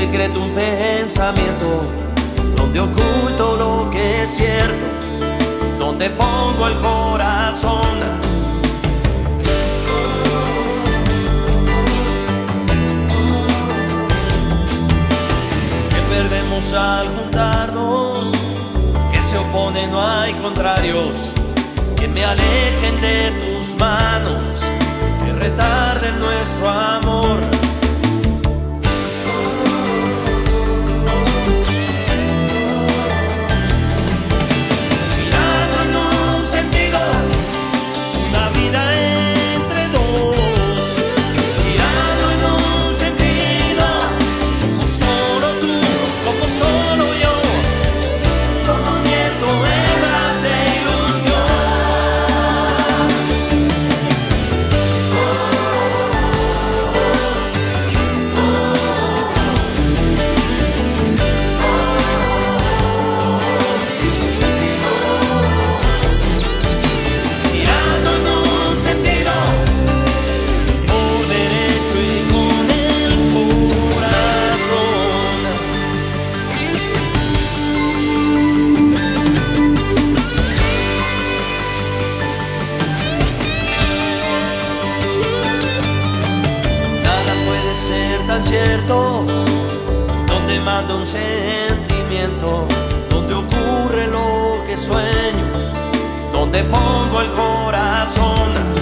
secreto un pensamiento, donde oculto lo que es cierto, donde pongo el corazón. Que perdemos al juntarnos, que se oponen, no hay contrarios, que me alejen de tus manos, que retarden nuestro amor. Cierto, donde manda un sentimiento, donde ocurre lo que sueño, donde pongo el corazón.